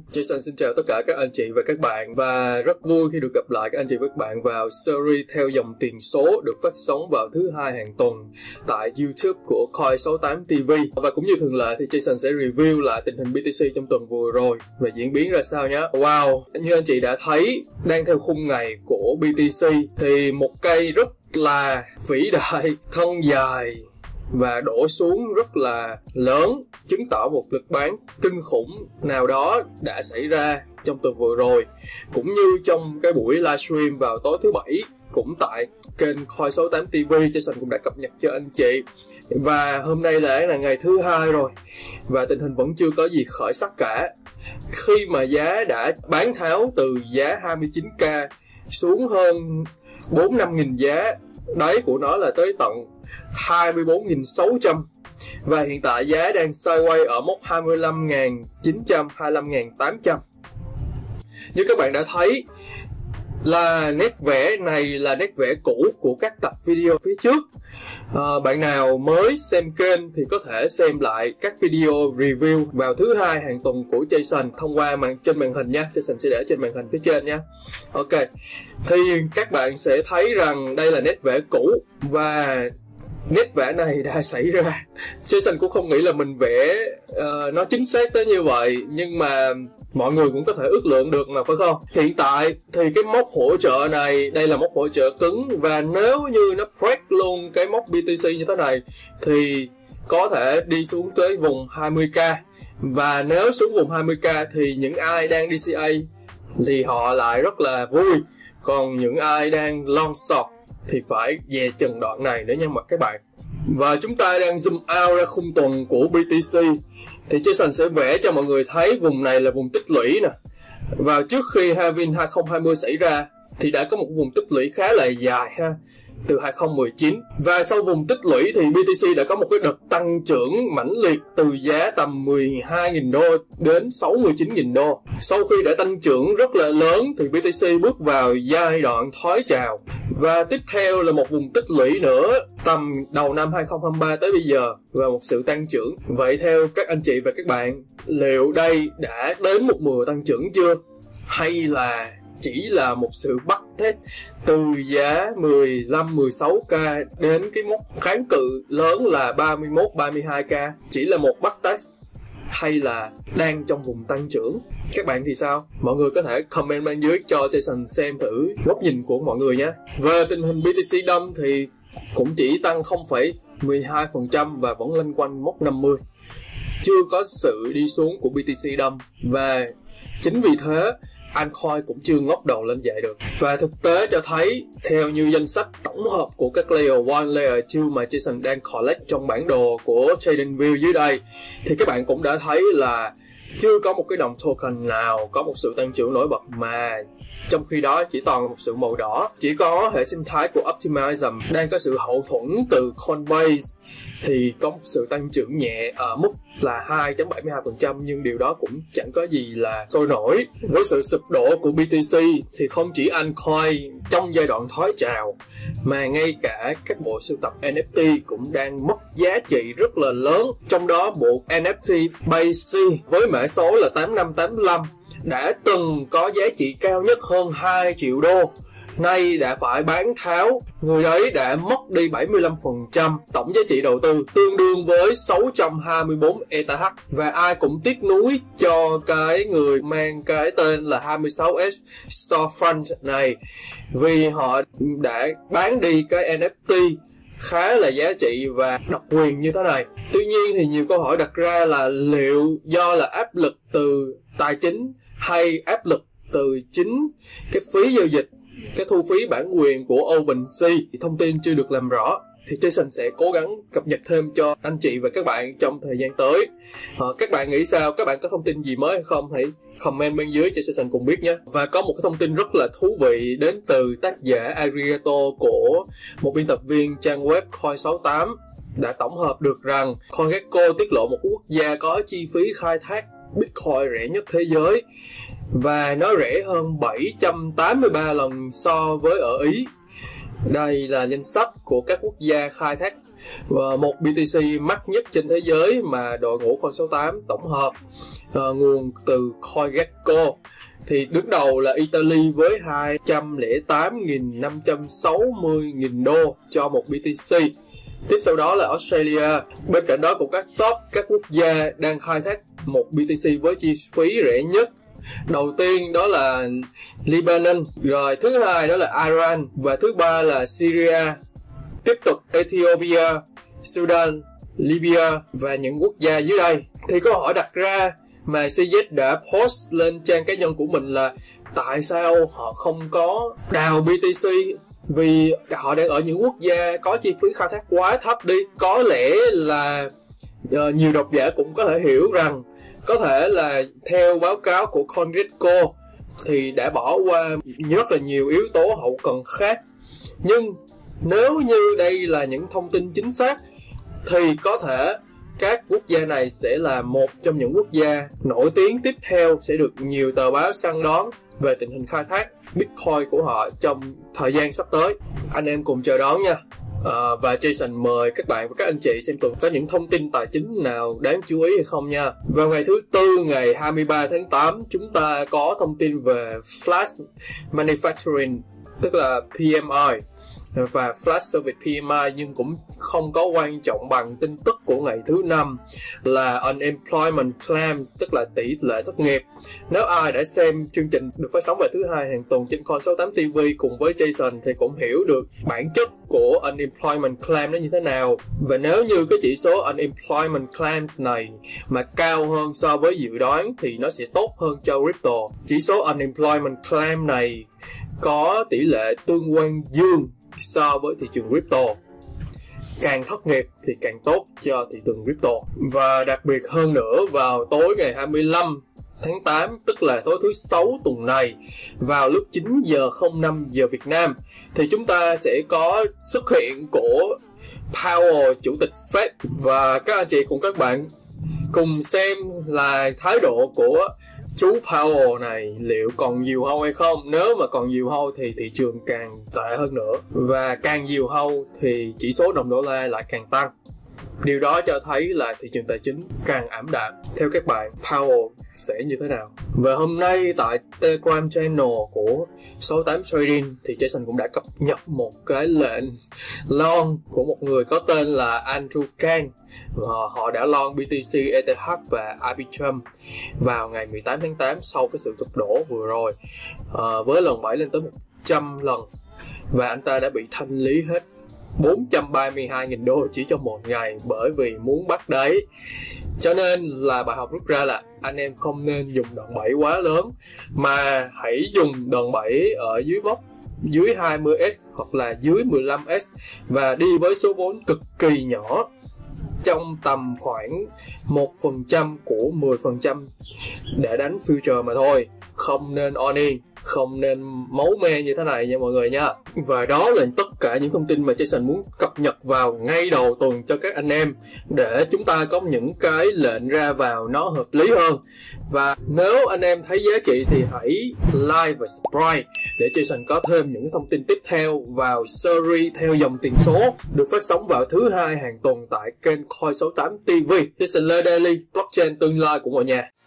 Jason xin chào tất cả các anh chị và các bạn, và rất vui khi được gặp lại các anh chị và các bạn vào series theo dòng tiền số được phát sóng vào thứ hai hàng tuần tại YouTube của Coin68 TV. Và cũng như thường lệ thì Jason sẽ review lại tình hình BTC trong tuần vừa rồi và diễn biến ra sao nhé. Wow, như anh chị đã thấy, đang theo khung ngày của BTC thì một cây rất là vĩ đại, thân dài và đổ xuống rất là lớn, chứng tỏ một lực bán kinh khủng nào đó đã xảy ra trong tuần vừa rồi. Cũng như trong cái buổi livestream vào tối thứ Bảy cũng tại kênh Coin68 TV, Jason cũng đã cập nhật cho anh chị. Và hôm nay là ngày thứ hai rồi và tình hình vẫn chưa có gì khởi sắc cả, khi mà giá đã bán tháo từ giá 29k xuống hơn 4-5 nghìn giá, đáy của nó là tới tận 24.600 và hiện tại giá đang sideways ở mốc 25.900, 25.800. Như các bạn đã thấy là nét vẽ này là nét vẽ cũ của các tập video phía trước. Bạn nào mới xem kênh thì có thể xem lại các video review vào thứ hai hàng tuần của Jason thông qua trên màn hình nha. Jason sẽ để trên màn hình phía trên nha. Ok, thì các bạn sẽ thấy rằng đây là nét vẽ cũ và nét vẽ này đã xảy ra. Jason cũng không nghĩ là mình vẽ nó chính xác tới như vậy, nhưng mà mọi người cũng có thể ước lượng được mà, phải không? Hiện tại thì cái mốc hỗ trợ này, đây là mốc hỗ trợ cứng, và nếu như nó break luôn cái mốc BTC như thế này thì có thể đi xuống tới vùng 20k. Và nếu xuống vùng 20k thì những ai đang DCA thì họ lại rất là vui, còn những ai đang long short thì phải dè chừng đoạn này nữa nha các bạn. Và chúng ta đang zoom out ra khung tuần của BTC thì Jason sẽ vẽ cho mọi người thấy vùng này là vùng tích lũy nè. Vào trước khi halving 2020 xảy ra thì đã có một vùng tích lũy khá là dài ha, từ 2019. Và sau vùng tích lũy thì BTC đã có một cái đợt tăng trưởng mãnh liệt từ giá tầm 12.000 đô đến 69.000 đô. Sau khi đã tăng trưởng rất là lớn thì BTC bước vào giai đoạn thoái trào. Và tiếp theo là một vùng tích lũy nữa tầm đầu năm 2023 tới bây giờ và một sự tăng trưởng. Vậy theo các anh chị và các bạn, liệu đây đã đến một mùa tăng trưởng chưa? Hay là chỉ là một sự bắt test từ giá 15-16k đến cái mốc kháng cự lớn là 31-32k, chỉ là một bắt test, hay là đang trong vùng tăng trưởng? Các bạn thì sao? Mọi người có thể comment bên dưới cho Jason xem thử góc nhìn của mọi người nhé. Về tình hình BTC Đông thì cũng chỉ tăng 0,12% và vẫn lanh quanh mốc 50. Chưa có sự đi xuống của BTC Đông, và chính vì thế altcoin cũng chưa ngóc đầu lên dậy được. Và thực tế cho thấy, theo như danh sách tổng hợp của các layer 1, layer 2 mà Jason đang collect trong bản đồ của TradingView dưới đây, thì các bạn cũng đã thấy là chưa có một cái đồng token nào có một sự tăng trưởng nổi bật, mà trong khi đó chỉ toàn là một sự màu đỏ. Chỉ có hệ sinh thái của Optimism đang có sự hậu thuẫn từ Coinbase thì có một sự tăng trưởng nhẹ ở mức là 2.72%, nhưng điều đó cũng chẳng có gì là sôi nổi. Với sự sụp đổ của BTC thì không chỉ altcoin trong giai đoạn thoái trào, mà ngay cả các bộ sưu tập NFT cũng đang mất giá trị rất là lớn. Trong đó bộ NFT Base với mã số là 8585 đã từng có giá trị cao nhất hơn 2 triệu đô, nay đã phải bán tháo. Người ấy đã mất đi 75% tổng giá trị đầu tư, tương đương với 624 ETH. Và ai cũng tiếc nuối cho cái người mang cái tên là 26S Storefront này, vì họ đã bán đi cái NFT khá là giá trị và độc quyền như thế này. Tuy nhiên thì nhiều câu hỏi đặt ra là liệu do là áp lực từ tài chính hay áp lực từ chính cái phí giao dịch, cái thu phí bản quyền của OpenSea, thông tin chưa được làm rõ. Thì Jason sẽ cố gắng cập nhật thêm cho anh chị và các bạn trong thời gian tới. Các bạn nghĩ sao? Các bạn có thông tin gì mới hay không? Hãy comment bên dưới cho Jason cùng biết nhé. Và có một cái thông tin rất là thú vị đến từ tác giả Arigato của một biên tập viên trang web Coin68 đã tổng hợp được rằng CoinGecko tiết lộ một quốc gia có chi phí khai thác Bitcoin rẻ nhất thế giới, và nó rẻ hơn 783 lần so với ở Ý. Đây là danh sách của các quốc gia khai thác và một BTC mắc nhất trên thế giới mà đội ngũ Coin68 tổng hợp nguồn từ CoinGecko. Thì đứng đầu là Italy với 208.560.000 đô cho một BTC. Tiếp sau đó là Australia. Bên cạnh đó cũng các top các quốc gia đang khai thác một BTC với chi phí rẻ nhất. Đầu tiên đó là Lebanon, rồi thứ hai đó là Iran và thứ ba là Syria. Tiếp tục Ethiopia, Sudan, Libya và những quốc gia dưới đây. Thì câu hỏi đặt ra mà CZ đã post lên trang cá nhân của mình là tại sao họ không có đào BTC, vì họ đang ở những quốc gia có chi phí khai thác quá thấp đi. Có lẽ là nhiều độc giả cũng có thể hiểu rằng có thể là theo báo cáo của CoinGecko thì đã bỏ qua rất là nhiều yếu tố hậu cần khác. Nhưng nếu như đây là những thông tin chính xác thì có thể các quốc gia này sẽ là một trong những quốc gia nổi tiếng tiếp theo sẽ được nhiều tờ báo săn đón về tình hình khai thác Bitcoin của họ trong thời gian sắp tới. Anh em cùng chờ đón nha. Và Jason mời các bạn và các anh chị xem tuần có những thông tin tài chính nào đáng chú ý hay không nha. Vào ngày thứ Tư ngày 23 tháng 8 chúng ta có thông tin về Flash Manufacturing, tức là PMI, và Flash Service PMI, nhưng cũng không có quan trọng bằng tin tức của ngày thứ Năm là Unemployment Claims, tức là tỷ lệ thất nghiệp. Nếu ai đã xem chương trình được phát sóng vào thứ Hai hàng tuần trên Coin68 TV cùng với Jason thì cũng hiểu được bản chất của Unemployment Claim nó như thế nào. Và nếu như cái chỉ số Unemployment Claims này mà cao hơn so với dự đoán thì nó sẽ tốt hơn cho crypto. Chỉ số Unemployment Claim này có tỷ lệ tương quan dương so với thị trường crypto. Càng thất nghiệp thì càng tốt cho thị trường crypto. Và đặc biệt hơn nữa, vào tối ngày 25 tháng 8, tức là tối thứ Sáu tuần này, vào lúc 9 giờ 05 giờ Việt Nam, thì chúng ta sẽ có xuất hiện của Powell, chủ tịch Fed, và các anh chị cùng các bạn cùng xem là thái độ của chú Powell này liệu còn diều hâu hay không. Nếu mà còn diều hâu thì thị trường càng tệ hơn nữa, và càng diều hâu thì chỉ số đồng đô la lại càng tăng. Điều đó cho thấy là thị trường tài chính càng ảm đạm. Theo các bạn, Powell sẽ như thế nào? Và hôm nay tại Telegram channel của 68 Trading thì Jason cũng đã cập nhật một cái lệnh long của một người có tên là Andrew Kang. Họ đã long BTC, ETH và Arbitrum vào ngày 18 tháng 8 sau cái sự sụp đổ vừa rồi, với lần bẫy lên tới 100 lần, và anh ta đã bị thanh lý hết 432.000 đô chỉ trong một ngày bởi vì muốn bắt đáy. Cho nên là bài học rút ra là anh em không nên dùng đòn bẩy quá lớn, mà hãy dùng đòn bẩy ở dưới mốc dưới 20S hoặc là dưới 15S và đi với số vốn cực kỳ nhỏ, trong tầm khoảng 1% của 10% để đánh future mà thôi. Không nên all in, không nên máu me như thế này nha mọi người nha. Và đó là tất cả những thông tin mà Jason muốn cập nhật vào ngay đầu tuần cho các anh em, để chúng ta có những cái lệnh ra vào nó hợp lý hơn. Và nếu anh em thấy giá trị thì hãy like và subscribe để Jason có thêm những thông tin tiếp theo vào series theo dòng tiền số được phát sóng vào thứ Hai hàng tuần tại kênh Coin68 TV. Jason Lê Daily, blockchain tương lai của mọi nhà.